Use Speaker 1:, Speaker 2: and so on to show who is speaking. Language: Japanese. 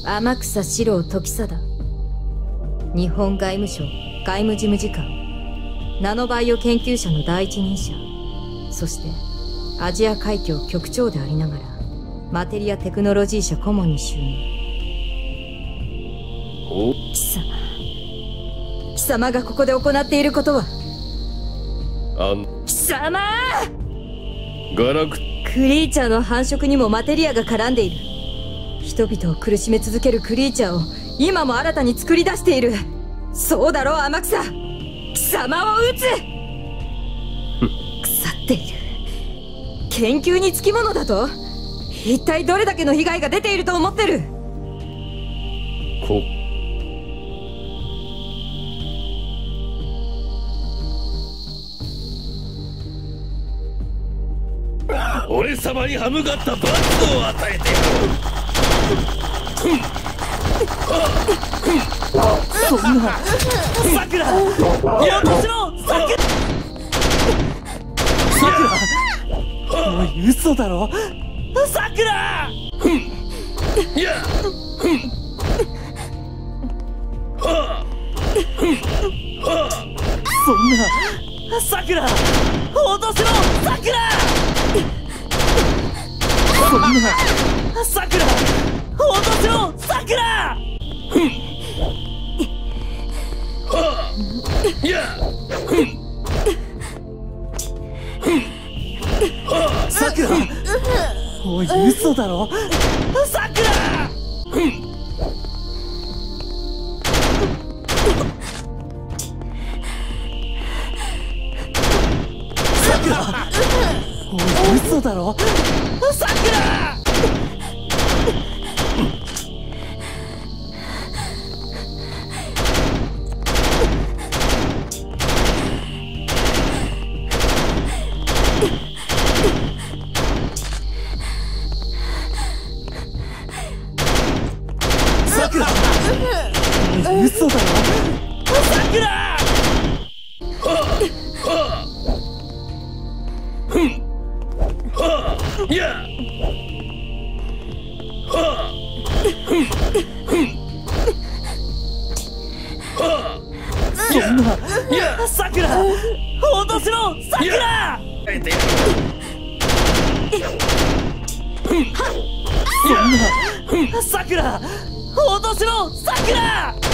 Speaker 1: 天草四郎時貞、日本外務省外務事務次官、ナノバイオ研究者の第一人者、そしてアジア海峡局長でありながらマテリアテクノロジー社顧問に就任。貴様がここで行っていることは、貴様
Speaker 2: ガラク
Speaker 1: クリーチャーの繁殖にもマテリアが絡んでいる。人々を苦しめ続けるクリーチャーを今も新たに作り出している。そうだろう天草、貴様を撃つ。腐っている。研究につきものだと？一体どれだけの被害が出ていると思ってる？
Speaker 2: 俺様に歯向かった罰を与えてやろう。
Speaker 3: そんなさくら、落としろさくら。おい、嘘だろさくら。
Speaker 2: いや
Speaker 3: そんなさくら、落としろさくら。そんなさくら、落としろさくら。
Speaker 2: いや
Speaker 3: さくら、おい、嘘だろさくら。さくら、おい、嘘だろさくら。さくら、おい、嘘だろさくら。
Speaker 2: いや
Speaker 3: そんなさくら、落としろさくら。そんなさくら、落としろさくら。